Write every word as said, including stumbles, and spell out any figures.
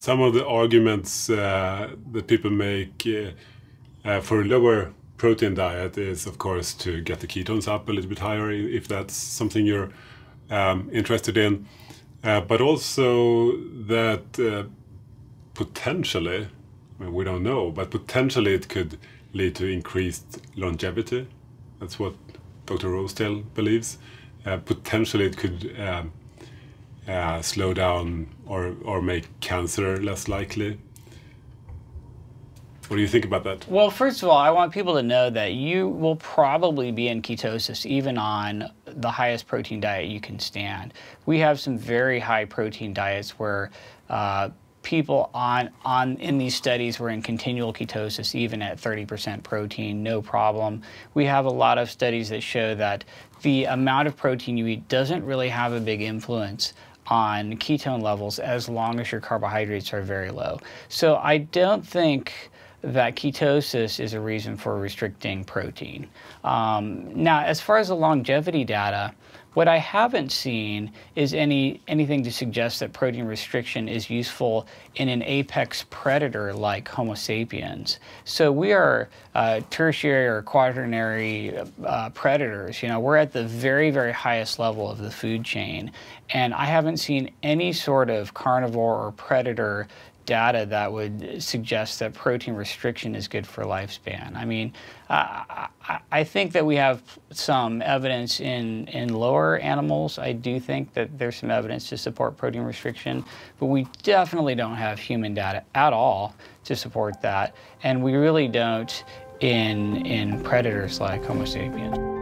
Some of the arguments uh, that people make uh, uh, for a lower protein diet is, of course, to get the ketones up a little bit higher, if that's something you're um, interested in. Uh, but also that uh, potentially, I mean, we don't know, but potentially it could lead to increased longevity. That's what Doctor Rosedale believes. Uh, potentially it could um, uh, slow down or, or make cancer less likely. What do you think about that? Well, first of all, I want people to know that you will probably be in ketosis even on the highest protein diet you can stand. We have some very high protein diets where uh, people on, on in these studies were in continual ketosis, even at thirty percent protein, no problem. We have a lot of studies that show that the amount of protein you eat doesn't really have a big influence on ketone levels as long as your carbohydrates are very low. So I don't think that ketosis is a reason for restricting protein. Um, now, as far as the longevity data, what I haven't seen is any anything to suggest that protein restriction is useful in an apex predator like Homo sapiens. So we are uh, tertiary or quaternary uh, predators. You know, we're at the very, very highest level of the food chain, and I haven't seen any sort of carnivore or predator data that would suggest that protein restriction is good for lifespan. I mean, uh, I, I think that we have some evidence in, in lower animals. I do think that there's some evidence to support protein restriction, but we definitely don't have human data at all to support that, and we really don't in, in predators like Homo sapiens.